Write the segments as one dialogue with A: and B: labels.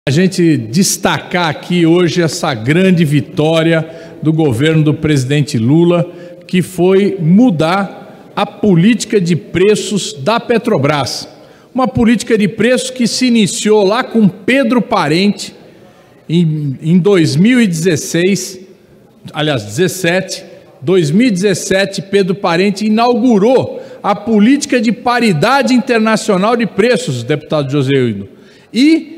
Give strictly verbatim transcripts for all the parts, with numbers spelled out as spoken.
A: A gente destacar aqui hoje essa grande vitória do governo do presidente Lula, que foi mudar a política de preços da Petrobras. Uma política de preços que se iniciou lá com Pedro Parente em, em dois mil e dezesseis, aliás, dezessete, dois mil e dezessete, Pedro Parente inaugurou a política de paridade internacional de preços, deputado Joséildo, e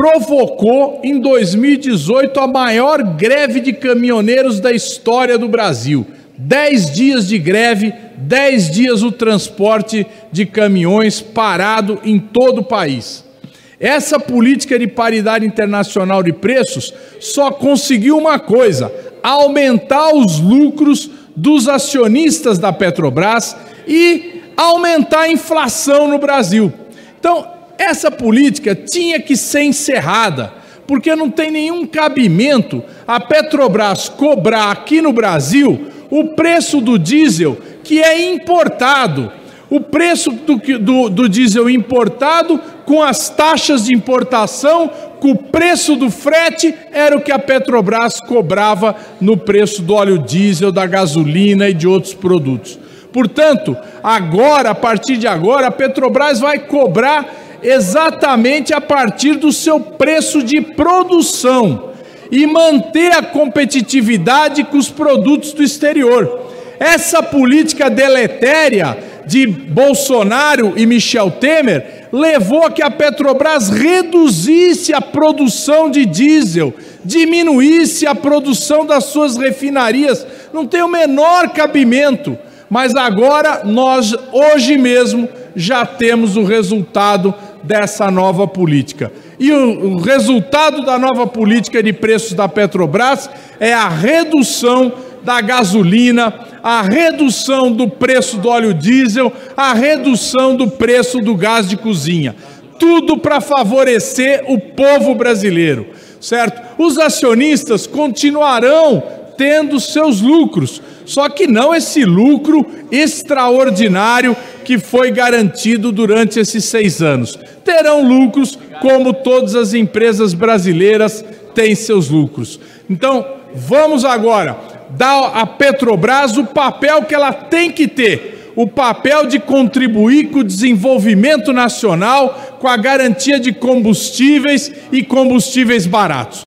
A: provocou em dois mil e dezoito a maior greve de caminhoneiros da história do Brasil. Dez dias de greve, dez dias o transporte de caminhões parado em todo o país. Essa política de paridade internacional de preços só conseguiu uma coisa: aumentar os lucros dos acionistas da Petrobras e aumentar a inflação no Brasil. Então, essa política tinha que ser encerrada, porque não tem nenhum cabimento a Petrobras cobrar aqui no Brasil o preço do diesel que é importado. O preço do, do, do diesel importado, com as taxas de importação, com o preço do frete, era o que a Petrobras cobrava no preço do óleo diesel, da gasolina e de outros produtos. Portanto, agora, a partir de agora, a Petrobras vai cobrar exatamente a partir do seu preço de produção e manter a competitividade com os produtos do exterior. Essa política deletéria de Bolsonaro e Michel Temer levou a que a Petrobras reduzisse a produção de diesel, diminuísse a produção das suas refinarias. Não tem o menor cabimento, mas agora nós, hoje mesmo, já temos o resultado dessa nova política. E o, o resultado da nova política de preços da Petrobras é a redução da gasolina, a redução do preço do óleo diesel, a redução do preço do gás de cozinha. Tudo para favorecer o povo brasileiro, certo? Os acionistas continuarão tendo seus lucros, só que não esse lucro extraordinário que foi garantido durante esses seis anos. Terão lucros como todas as empresas brasileiras têm seus lucros. Então, vamos agora dar à Petrobras o papel que ela tem que ter, o papel de contribuir com o desenvolvimento nacional, com a garantia de combustíveis e combustíveis baratos.